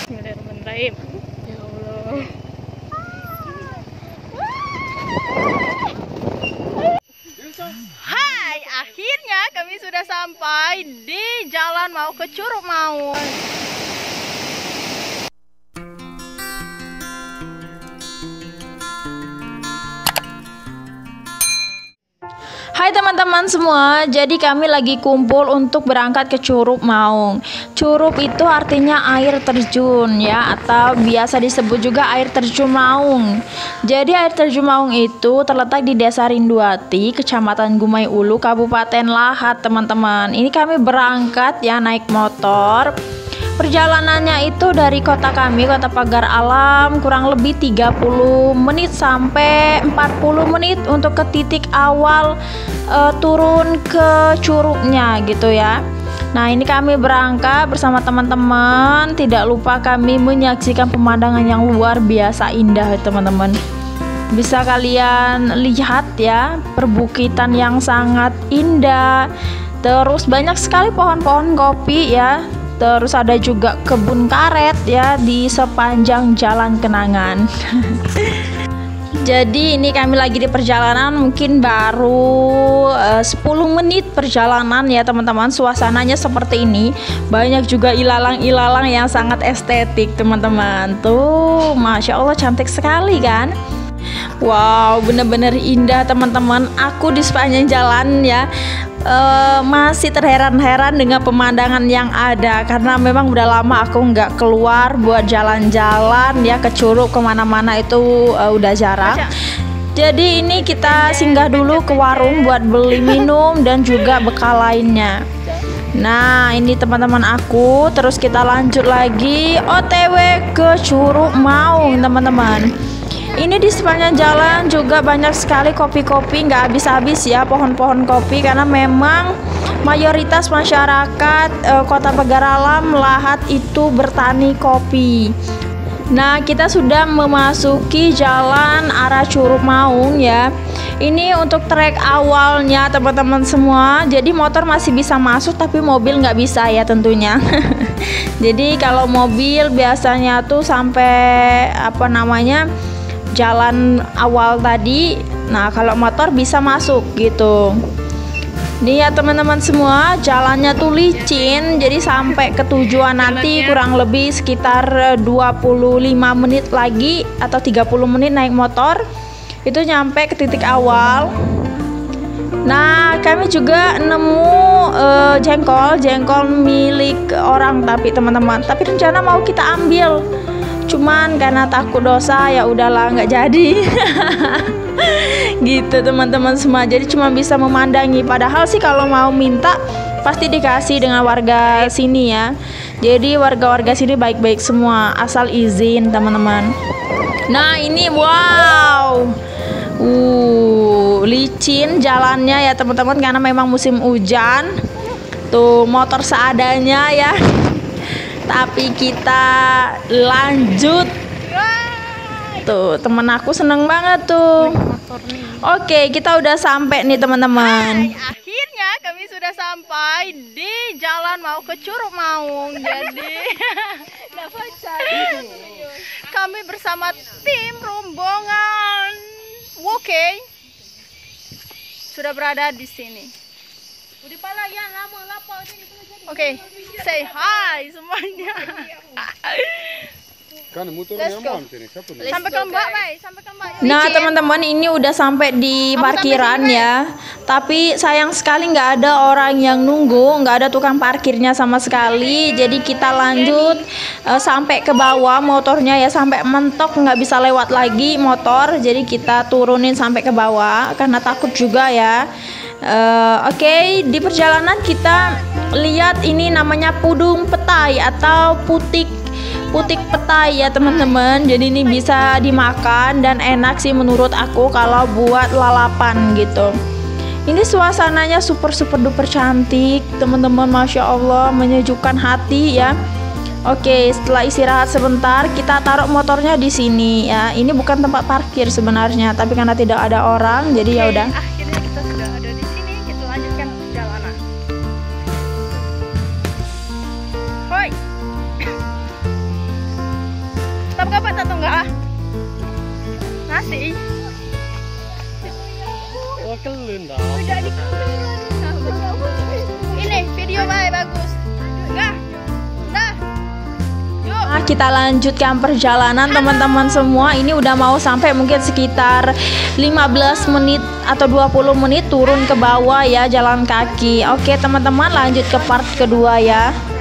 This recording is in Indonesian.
Bismillahirrahmanirrahim. Ya Allah. Hai, akhirnya kami sudah sampai di jalan mau ke Curug Maung. Hai teman-teman semua, jadi kami lagi kumpul untuk berangkat ke Curug Maung. Curug itu artinya air terjun ya, atau biasa disebut juga air terjun Maung. Jadi air terjun Maung itu terletak di Desa Rinduati, Kecamatan Gumai Ulu, Kabupaten Lahat teman-teman. Ini kami berangkat ya naik motor. Perjalanannya itu dari kota kami, Kota Pagar Alam, kurang lebih 30 menit sampai 40 menit untuk ke titik awal turun ke curugnya gitu ya. Nah, ini kami berangkat bersama teman-teman. Tidak lupa kami menyaksikan pemandangan yang luar biasa indah teman-teman. Bisa kalian lihat ya, perbukitan yang sangat indah. Terus banyak sekali pohon-pohon kopi ya. Terus ada juga kebun karet ya di sepanjang jalan kenangan. Jadi ini kami lagi di perjalanan, mungkin baru 10 menit perjalanan ya teman-teman. Suasananya seperti ini. Banyak juga ilalang-ilalang yang sangat estetik teman-teman. Tuh, Masya Allah cantik sekali kan. Wow, bener-bener indah teman-teman. Aku di sepanjang jalan ya masih terheran-heran dengan pemandangan yang ada, karena memang udah lama aku nggak keluar buat jalan-jalan ya ke Curug, kemana-mana itu udah jarang. Jadi ini kita singgah dulu ke warung buat beli minum dan juga bekal lainnya. Nah ini teman-teman aku, terus kita lanjut lagi OTW ke Curug Maung teman-teman. Ini di sepanjang jalan juga banyak sekali kopi-kopi, nggak habis-habis ya pohon-pohon kopi, karena memang mayoritas masyarakat Kota Pagar Alam Lahat itu bertani kopi. Nah kita sudah memasuki jalan arah Curug Maung ya. Ini untuk trek awalnya teman-teman semua. Jadi motor masih bisa masuk tapi mobil nggak bisa ya tentunya. Jadi kalau mobil biasanya tuh sampai jalan awal tadi. Nah kalau motor bisa masuk gitu. Nih ya teman-teman semua, jalannya tuh licin. Jadi sampai ke tujuan nanti kurang lebih sekitar 25 menit lagi atau 30 menit naik motor itu nyampe ke titik awal. Nah kami juga nemu jengkol milik orang tapi teman-teman, tapi rencana mau kita ambil, cuman karena takut dosa ya udahlah nggak jadi. Gitu teman-teman semua, jadi cuma bisa memandangi, padahal sih kalau mau minta pasti dikasih dengan warga sini ya. Jadi warga-warga sini baik-baik semua asal izin teman-teman. Nah ini wow, licin jalannya ya teman-teman, karena memang musim hujan. Tuh motor seadanya ya. Tapi kita lanjut. Tuh temen aku seneng banget tuh. Oke, kita udah sampai nih teman-teman. Akhirnya kami sudah sampai di jalan mau ke Curug Maung. Jadi kami bersama tim rombongan Woke sudah berada di sini. Oke, say hi semuanya. Let's go. Sampai ke Mbak, Nah teman-teman, ini udah sampai di parkiran ya. Tapi sayang sekali nggak ada orang yang nunggu, nggak ada tukang parkirnya sama sekali. Jadi kita lanjut sampai ke bawah motornya ya, sampai mentok nggak bisa lewat lagi motor. Jadi kita turunin sampai ke bawah karena takut juga ya. Oke, di perjalanan kita lihat ini namanya pudung petai atau putik petai ya teman-teman. Jadi ini bisa dimakan dan enak sih menurut aku kalau buat lalapan gitu. Ini suasananya super duper cantik teman-teman, Masya Allah, menyejukkan hati ya. Oke, setelah istirahat sebentar kita taruh motornya di sini ya. Ini bukan tempat parkir sebenarnya, tapi karena tidak ada orang jadi ya udah. Akhirnya kita sudah ada di sini, kita lanjutkan perjalanan. Hoi. sih. Wah, kelun dah. Udah dikelun. Ini video bagus. Enggak. Nah. Yuk. Nah, kita lanjutkan perjalanan teman-teman semua. Ini udah mau sampai mungkin sekitar 15 menit atau 20 menit turun ke bawah ya, jalan kaki. Oke teman-teman, lanjut ke part kedua ya.